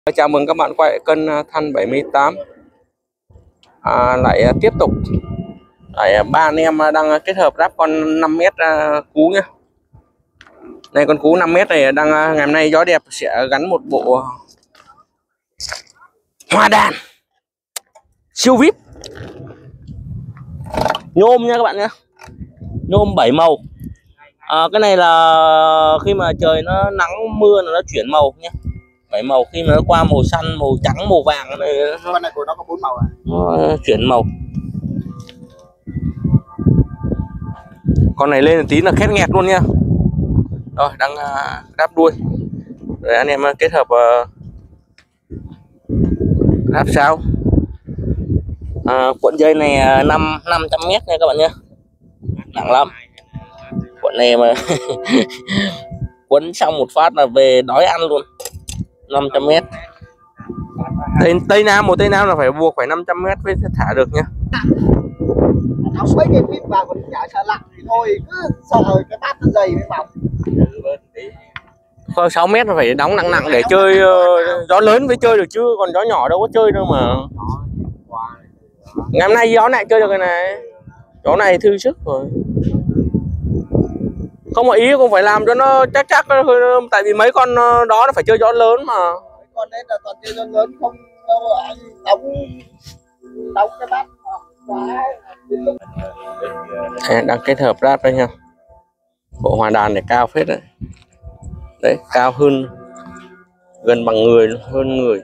Chào mừng các bạn quay lại kênh Than 78. Lại tiếp tục ba anh em đang kết hợp ráp con 5m cú nhá. Này con cú 5m này đang ngày hôm nay gió đẹp sẽ gắn một bộ hoa đàn siêu vip nhôm nha các bạn nhé, nhôm 7 màu. Cái này là khi mà trời nó nắng mưa là nó chuyển màu nhé, 7 màu. Khi mà nó qua màu xanh, màu trắng, màu vàng này, con này của nó có 4 màu à? Nó chuyển màu. Con này lên một tí là khét nghẹt luôn nha. Rồi đang đáp đuôi rồi anh em kết hợp đáp sao. Cuộn dây này 500m nha các bạn nhé, nặng lắm cuộn này mà quấn xong một phát là về đói ăn luôn. 500m Tây Nam, một Tây Nam là phải buộc phải 500m mới thả được nhá. Đóng mấy cái phim vào còn chả sợ lặng thì thôi, cứ sợ cái bát nó dày mới mỏng. 6m là phải đóng nặng nặng để chơi, gió lớn mới chơi được chứ còn gió nhỏ đâu có chơi đâu mà. Ngày hôm nay gió này chơi được cái này, gió này thư sức rồi. Không có ý cũng phải làm cho nó chắc tại vì mấy con đó nó phải chơi gió lớn mà. Con đấy là toàn chơi gió lớn, không anh đóng cái bát quá. Đang kết hợp ráp đây nha. Bộ hòa đàn này cao phết đấy. Đấy, cao hơn gần bằng người, hơn người.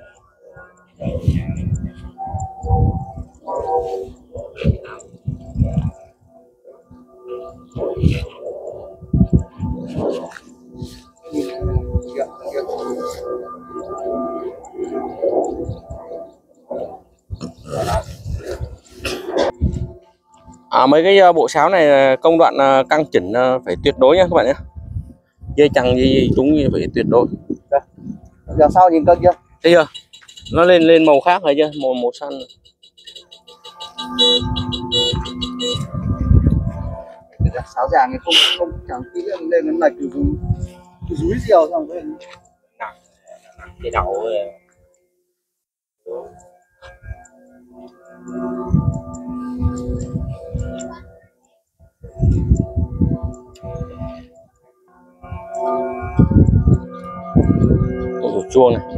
Mấy cái bộ sáo này công đoạn căng chỉnh phải tuyệt đối nha các bạn nhé. Dây chằng gì chúng phải tuyệt đối. Giờ sau nhìn cân chưa? Thấy chưa? Nó lên màu khác rồi chưa? Màu xanh. Sáo giàng thì không chẳng tí lên nó lệch từ rúi diều xong rồi nặng cái đầu rồi. Ổ chuông này.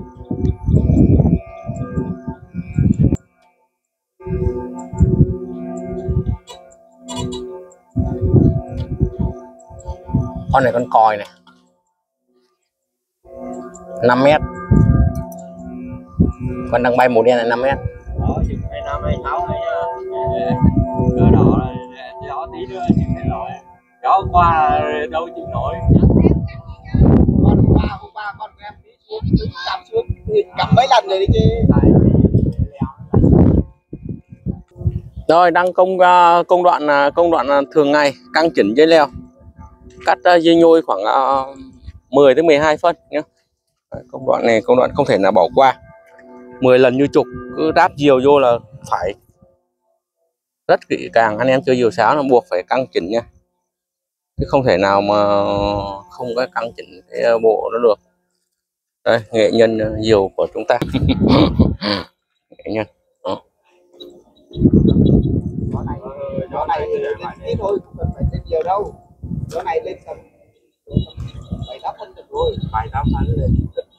Con này con còi này, 5m. Con đang bay màu đen này 5m. Đó, chừng 25, 26 này cơ đỏ là gió tí nữa chừng cái nổi. Gió qua đâu chịu nổi. Hôm qua con em đi xuống cắm xuống cắm mấy lần rồi đi chứ. Rồi đang công đoạn thường ngày căng chỉnh dây leo, cắt dây nhôi khoảng 10 đến 12 phân nhé. Công đoạn này công đoạn không thể nào bỏ qua, 10 lần như trục, cứ đáp diều vô là phải rất kỹ càng. Anh em chơi diều sáo là buộc phải căng chỉnh nha, chứ không thể nào mà không có căng chỉnh cái bộ nó được. Đây, nghệ nhân diều của chúng ta. Nghệ nhân đó. Gió này lên tí thôi, không cần phải lên nhiều đâu. Gió này lên tầm 7-8 phân được rồi. 7-8 phân lên.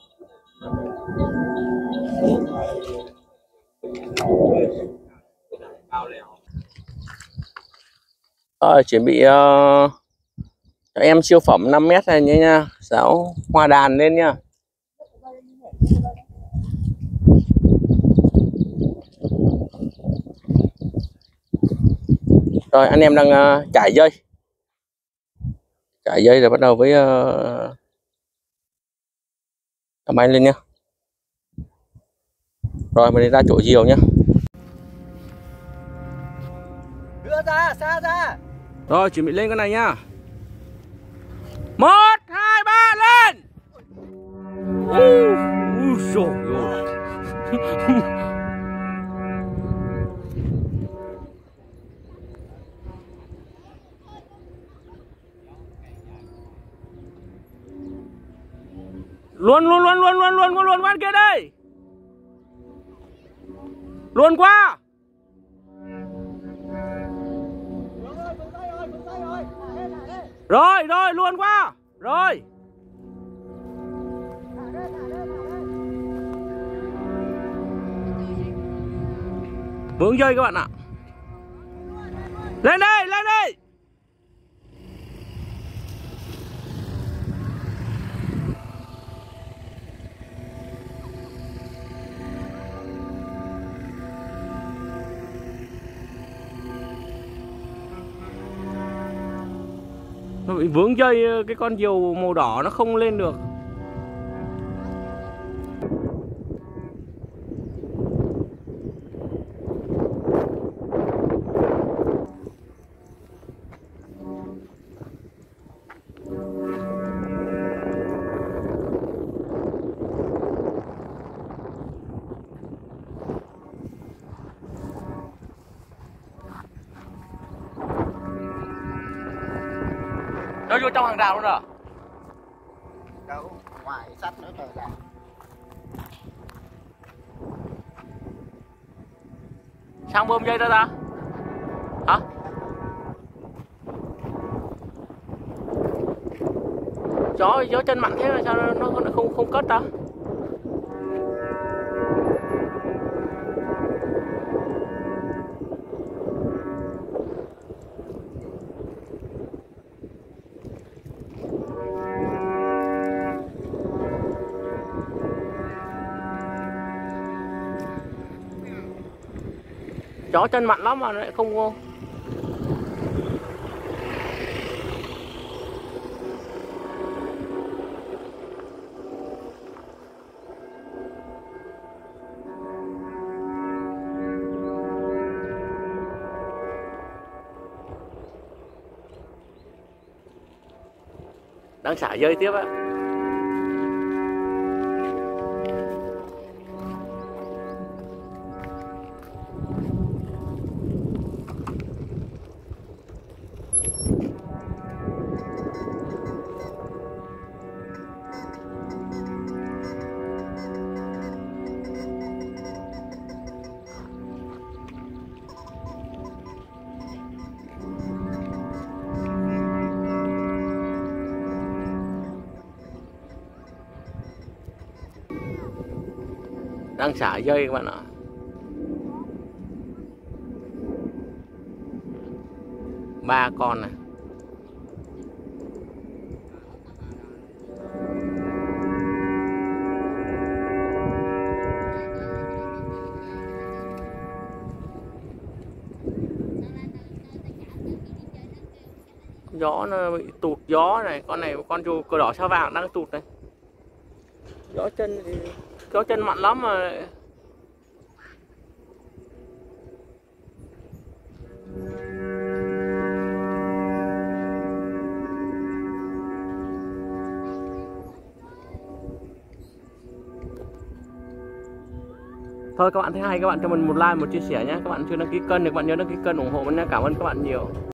Chuẩn bị cho em siêu phẩm 5m này nha, sáo hoa đàn lên nha. Rồi anh em đang trải dây rồi bắt đầu với máy lên nha. Rồi mình đi ra chỗ diều nhá. Đưa ra, xa ra. Rồi chuẩn bị lên cái này nhá. 1, 2, 3 lên. Trời ơi. Luôn qua kia đây. Luôn qua. Rồi luôn qua. Rồi. Vướng dây các bạn ạ. Lên đây, lên đây. Nó bị vướng dây, cái con diều màu đỏ nó không lên được. Nó vô trong hàng rào luôn rồi. Đâu, ngoài sắt nữa trời ra. Sang bơm dây ra ta. Hả? Gió chân mặn thế là sao nó không cất ta? Chó chân mặn lắm mà lại không vô. Đang xả dây tiếp á. Đang xả dây các bạn ạ. Ba con này. Gió nó bị tụt gió này, con chú cờ đỏ sao vàng đang tụt này. Gió chân mặn lắm mà. Thôi các bạn thấy hay các bạn cho mình một like, một chia sẻ nhé. Các bạn chưa đăng ký kênh thì các bạn nhớ đăng ký kênh ủng hộ mình nha. Cảm ơn các bạn nhiều.